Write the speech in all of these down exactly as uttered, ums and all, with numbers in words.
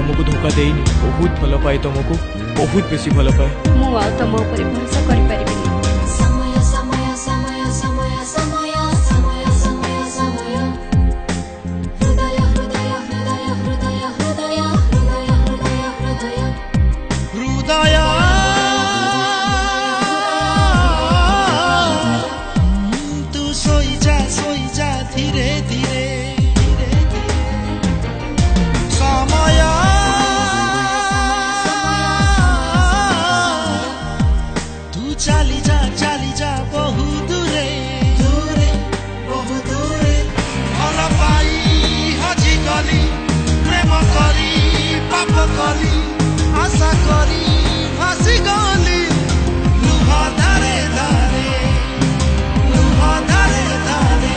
तुमको धोखा देनी बहुत भल पाए तुमको बहुत बेसी भल पाए मु आ तुम ऊपर भरोसा कर परिबिनी समय समय समय समय समय समय समय समय हृदय हृदय हृदय हृदय हृदय हृदय हृदय हृदय तू सोई जा सोई जा धीरे धीरे समय तू चली जा चली जा बहु दूरे दूरे बहु दूरे भल पाई हजी गली प्रेम करी पाप कली आशा करी फासी गली लुह धारे धारे लुह धारे धारे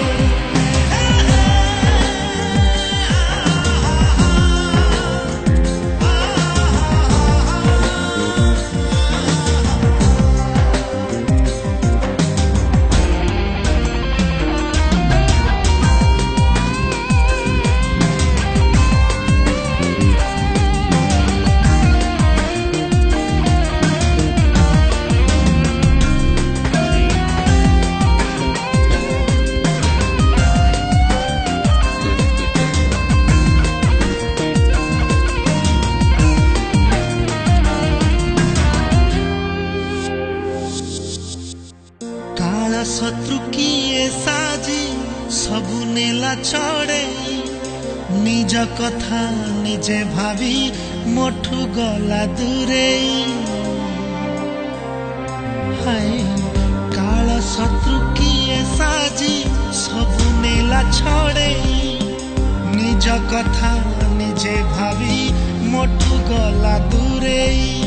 शत्रु किए साजी सबु नेला छड़े निज कथा निजे भावी मोठु गला दूरे हाय काल शत्रु किए साजी सबु नेला छड़े निज कथा निजे भावी मोठु गला दूरे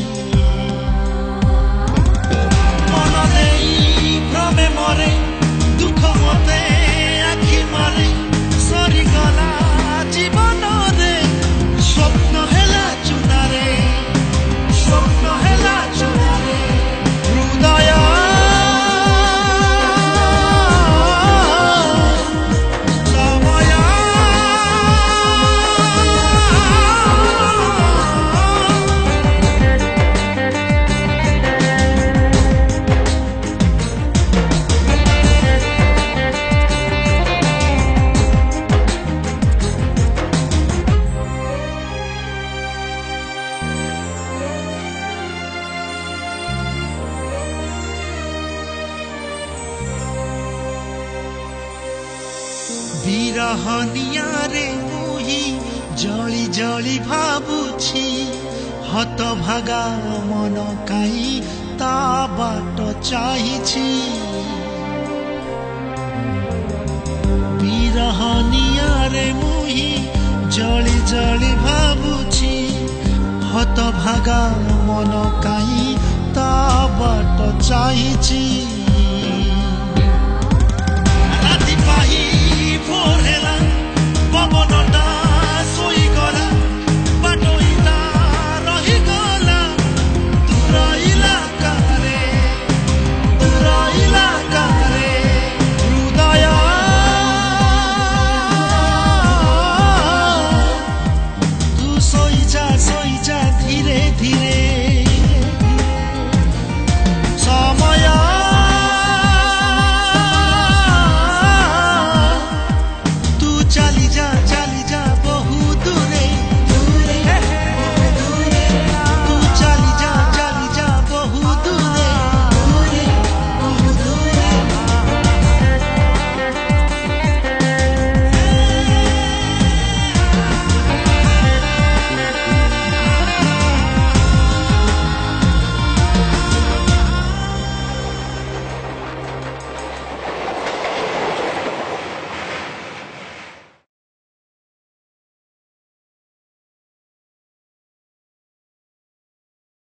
मन देई भ्रमे मरे दुख मते आखि मारे सरी गला जीवन रे स्वप्न हेला चुनारे स्वप्न हेला चुनारे हृदय विरहनिया रे मुही जली जली भाबुछि हत भागा मन काई ता बाट चाहिछि विरहनिया रे मुही जली जली भाबुछि हत भागा मन काई ता बाट चाहिछि राति पाही भोर हेला पवन